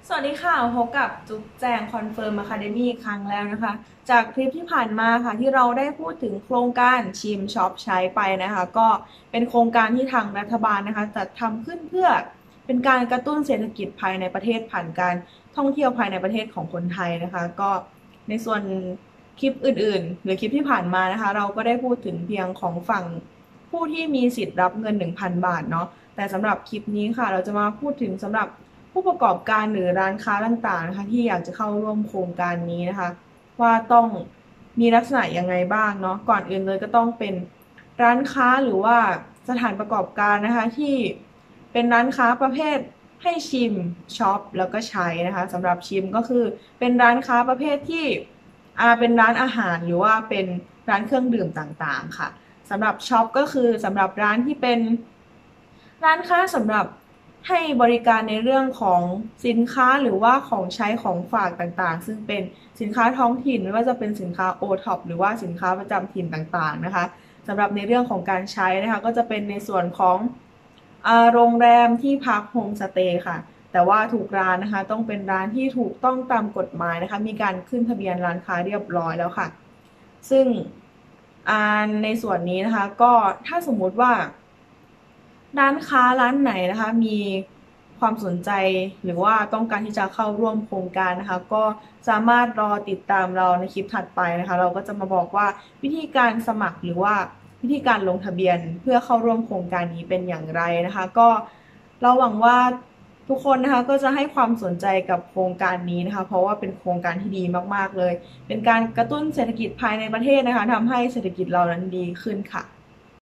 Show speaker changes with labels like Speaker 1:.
Speaker 1: สวัสดีค่ะพบกับจุ๊บแจงคอนเฟิร์มอะคาเดมี่ครั้งแล้วนะคะจากคลิปที่ผ่านมาค่ะที่เราได้พูดถึงโครงการชิมช็อปใช้ไปนะคะก็เป็นโครงการที่ทางรัฐบาลนะคะจัดทำขึ้นเพื่อเป็นการกระตุ้นเศรษฐกิจภายในประเทศผ่านการท่องเที่ยวภายในประเทศของคนไทยนะคะก็ในส่วนคลิปอื่นๆหรือคลิปที่ผ่านมานะคะเราก็ได้พูดถึงเพียงของฝั่งผู้ที่มีสิทธิ์รับเงิน 1,000 บาทเนาะแต่สำหรับคลิปนี้ค่ะเราจะมาพูดถึงสำหรับผู้ประกอบการหรือร้านค้าต่างๆนะคะที่อยากจะเข้าร่วมโครงการนี้นะคะว่าต้องมีลักษณะยังไงบ้างเนาะก่อนอื่นเลยก็ต้องเป็นร้านค้าหรือว่าสถานประกอบการนะคะที่เป็นร้านค้าประเภทให้ชิมช็อปแล้วก็ใช้นะคะสำหรับชิมก็คือเป็นร้านค้าประเภทที่เป็นร้านอาหารหรือว่าเป็นร้านเครื่องดื่มต่างๆค่ะสำหรับช็อปก็คือสำหรับร้านที่เป็นร้านค้าสำหรับให้บริการในเรื่องของสินค้าหรือว่าของใช้ของฝากต่างๆซึ่งเป็นสินค้าท้องถิ่นไม่ว่าจะเป็นสินค้าโอท็อปหรือว่าสินค้าประจำถิ่นต่างๆนะคะสำหรับในเรื่องของการใช้นะคะก็จะเป็นในส่วนของโรงแรมที่พักโฮมสเตย์ค่ะแต่ว่าถูกร้านนะคะต้องเป็นร้านที่ถูกต้องตามกฎหมายนะคะมีการขึ้นทะเบียนร้านค้าเรียบร้อยแล้วค่ะซึ่งในส่วนนี้นะคะก็ถ้าสมมุติว่าร้านค้าร้านไหนนะคะมีความสนใจหรือว่าต้องการที่จะเข้าร่วมโครงการนะคะก็สามารถรอติดตามเราในคลิปถัดไปนะคะเราก็จะมาบอกว่าวิธีการสมัครหรือว่าวิธีการลงทะเบียนเพื่อเข้าร่วมโครงการนี้เป็นอย่างไรนะคะก็เราหวังว่าทุกคนนะคะก็จะให้ความสนใจกับโครงการนี้นะคะเพราะว่าเป็นโครงการที่ดีมากๆเลยเป็นการกระตุ้นเศรษฐกิจภายในประเทศนะคะทำให้เศรษฐกิจเรานั้นดีขึ้นค่ะ